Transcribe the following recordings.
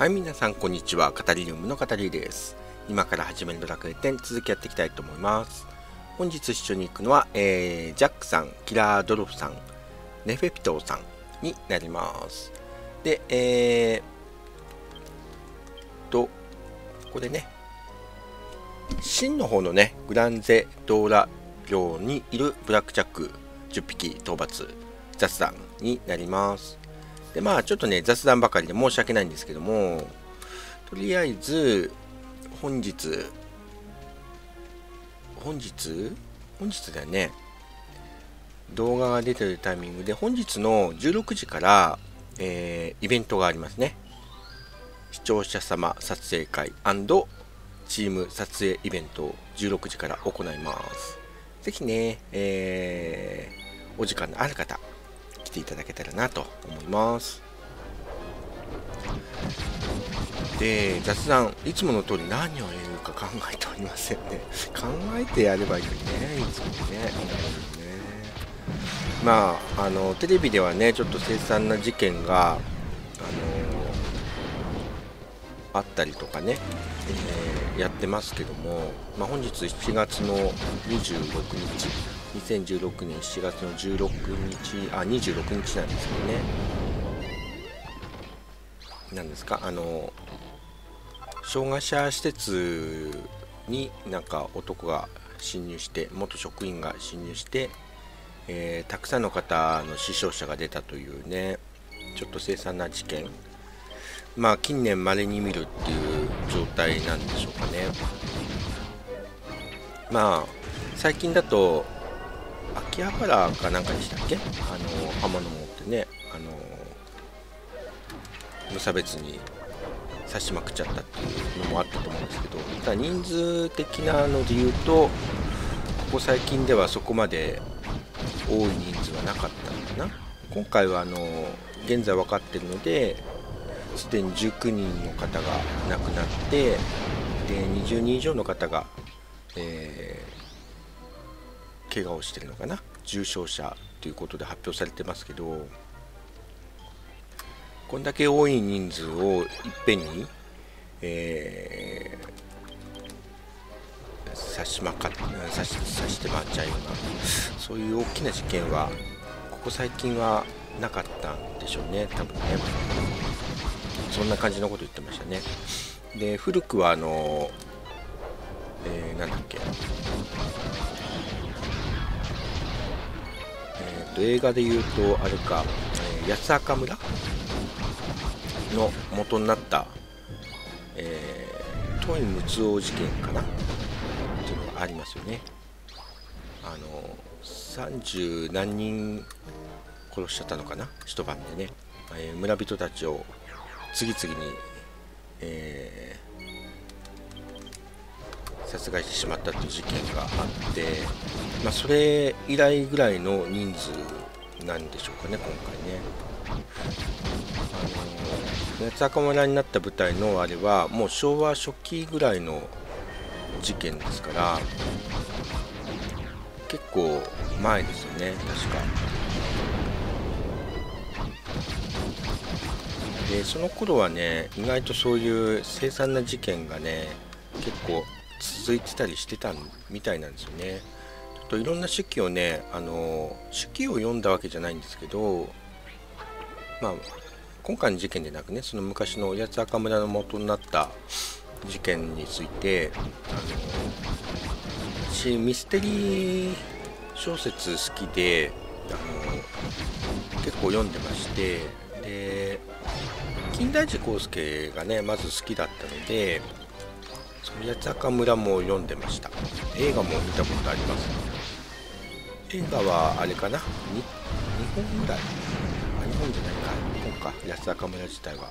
はい、皆さんこんにちは。カタリウムのカタリです。今から始めるドラクエ10続きやっていきたいと思います。本日一緒に行くのは、ジャックさん、キラードロフさん、ネフェピトーさんになります。で、ここでね、真の方のね、グランゼドーラ領にいるブラックジャック10匹討伐雑談になります。でまあちょっとね雑談ばかりで申し訳ないんですけども、とりあえず本日だよね、動画が出てるタイミングで本日の16時から、イベントがありますね。視聴者様撮影会&チーム撮影イベントを16時から行います。ぜひね、お時間のある方来ていただけたらなと思います。で、雑談いつもの通り何を言うか考えておりませんね。考えてやればいいのにね、いつもね。まあテレビではねちょっと凄惨な事件があったりとかね、やってますけども、まあ、本日7月の26日2016年7月の16日26日なんですけどね、なんですか障害者施設になんか男が侵入して、元職員が侵入して、たくさんの方の死傷者が出たというね、ちょっと凄惨な事件、まあ近年稀に見るっていう状態なんでしょうかね。まあ最近だと秋葉原かなんかでしたっけ、刃物持ってね、無差別に刺しまくっちゃったっていうのもあったと思うんですけど、ただ人数的なので言うとここ最近ではそこまで多い人数はなかったのかな。今回は現在分かっているのですでに19人の方が亡くなって、で20人以上の方が、怪我をしてるのかな、重傷者ということで発表されてますけど、こんだけ多い人数をいっぺんに、刺して回っちゃうような、そういう大きな事件はここ最近はなかったんでしょうね、多分ね。そんな感じのこと言ってましたね。で古くはなんだっけ、映画で言うとあれか、八つ墓村の元になった、トイムツオ事件かなっていうのがありますよね。30何人殺しちゃったのかな、一晩でね、村人たちを次々に、殺害してしまったという事件があって、まあ、それ以来ぐらいの人数なんでしょうかね、今回ね。八つ墓村になった舞台のあれはもう昭和初期ぐらいの事件ですから、結構前ですよね、確か。でその頃はね、意外とそういう凄惨な事件がね結構続いてたりしてたみたいなんですよね。ちょっといろんな手記をね、手記を読んだわけじゃないんですけど、まあ今回の事件でなくね、その昔の八つ墓村の元になった事件について、私ミステリー小説好きで結構読んでまして、で金田一耕助がねまず好きだったので、その八つ墓村も読んでました。映画も見たことあります。映画はあれかな、2本ぐらい、日本じゃないか、日本か、八つ墓村自体は。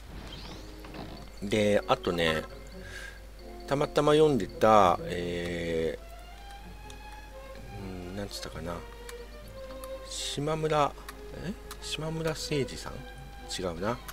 であとね、たまたま読んでたなんつったかな、島村誠司さん、違うな、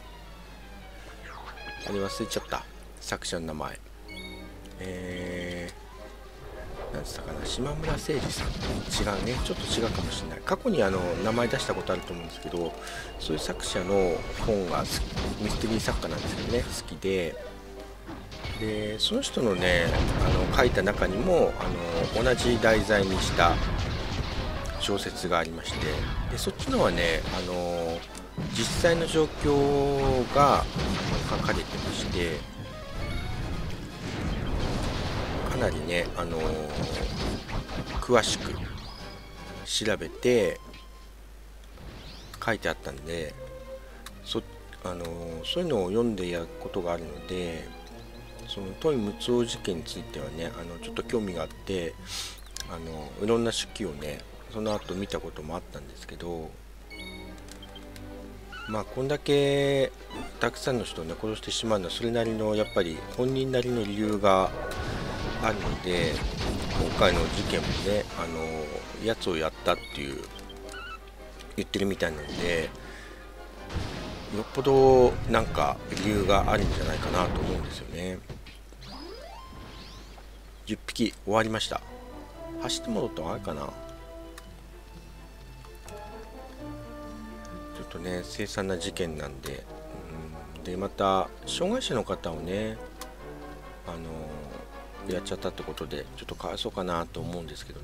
あれ忘れちゃった、作者の名前。 なんつったかな、島村誠二さん、違うね、ちょっと違うかもしれない。過去に名前出したことあると思うんですけど、そういう作者の本がミステリー作家なんですけどね、好きで、その人のね書いた中にも同じ題材にした小説がありまして、でそっちのはね実際の状況が書かれてまして、かなりね詳しく調べて書いてあったんで、そういうのを読んでやることがあるので、そのトイムツオ事件についてはねちょっと興味があって、いろんな手記をねその後見たこともあったんですけど、まあこんだけたくさんの人をね殺してしまうのはそれなりのやっぱり本人なりの理由があるので、今回の事件もねやつをやったっていう言ってるみたいなので、よっぽどなんか理由があるんじゃないかなと思うんですよね。10匹終わりました。走って戻った方がいいかな。ちょっとね凄惨な事件なんで、でまた障害者の方をねやっちゃったってことでちょっとかわいそうかなと思うんですけどね。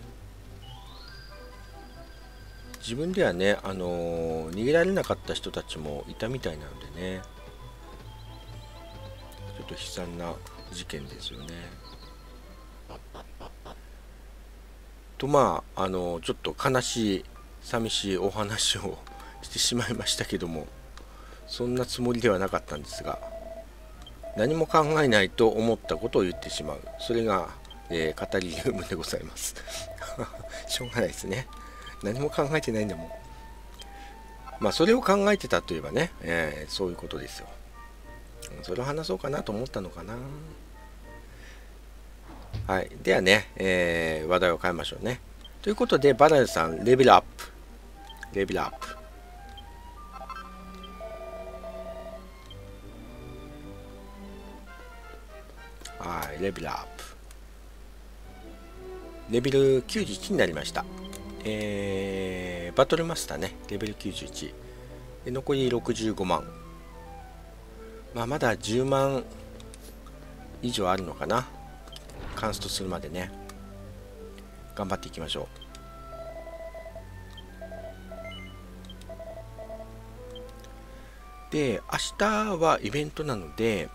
自分ではね逃げられなかった人たちもいたみたいなのでね、ちょっと悲惨な事件ですよね。とまあちょっと悲しい寂しいお話をしてしまいましたけども、そんなつもりではなかったんですが、何も考えないと思ったことを言ってしまう、それが、語りルームでございますしょうがないですね、何も考えてないんだもん。まあそれを考えてたといえばね、そういうことですよ。それを話そうかなと思ったのかな。はい、ではね、話題を変えましょうね。ということでバラルさんレベルアップ、レベルアップ。はい、レベルアップ。レベル91になりました。バトルマスターね、レベル91。で残り65万。まあ、まだ10万以上あるのかな。カンストするまでね。頑張っていきましょう。で、明日はイベントなので、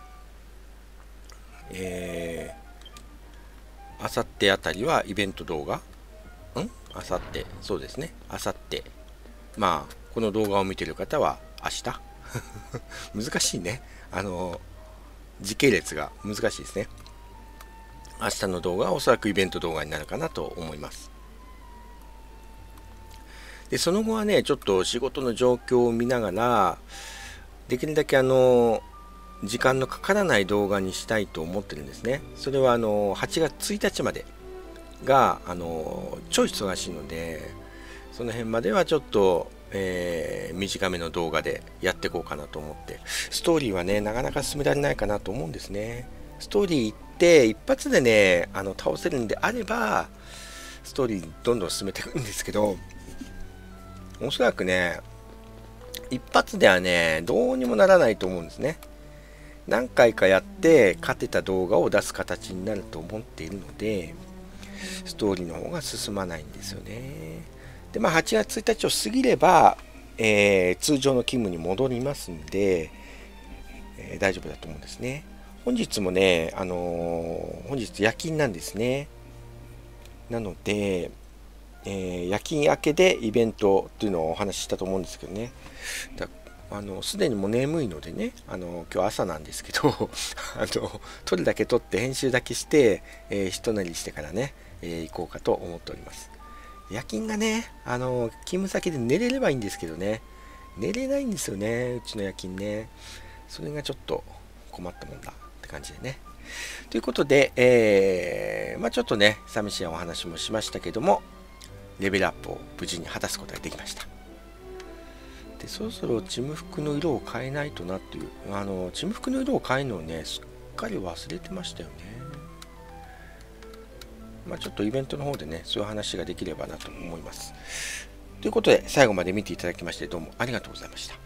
あさってあたりはイベント動画あさってそうですね、あさってまあこの動画を見てる方は明日難しいね、時系列が難しいですね。明日の動画はおそらくイベント動画になるかなと思います。でその後はねちょっと仕事の状況を見ながらできるだけ時間のかからない動画にしたいと思ってるんですね。それは8月1日までが超忙しいので、その辺まではちょっと、短めの動画でやっていこうかなと思って、ストーリーはねなかなか進められないかなと思うんですね。ストーリーって一発でね倒せるんであればストーリーどんどん進めていくんですけど、おそらくね一発ではねどうにもならないと思うんですね。何回かやって勝てた動画を出す形になると思っているので、ストーリーの方が進まないんですよね。でまあ8月1日を過ぎれば、通常の勤務に戻りますんで、大丈夫だと思うんですね。本日もね、本日夜勤なんですね。なので、夜勤明けでイベントっていうのをお話ししたと思うんですけどね。すでにもう眠いのでね、今日朝なんですけど撮るだけ撮って編集だけして、一なりしてからね、行こうかと思っております。夜勤がね勤務先で寝れればいいんですけどね、寝れないんですよね、うちの夜勤ね。それがちょっと困ったもんだって感じでね。ということで、まあちょっとね寂しいお話もしましたけども、レベルアップを無事に果たすことができました。でそろそろチム服の色を変えないとなっていう、チム服の色を変えるのをねすっかり忘れてましたよね。 ちょっとイベントの方でねそういう話ができればなと思います。ということで最後まで見ていただきましてどうもありがとうございました。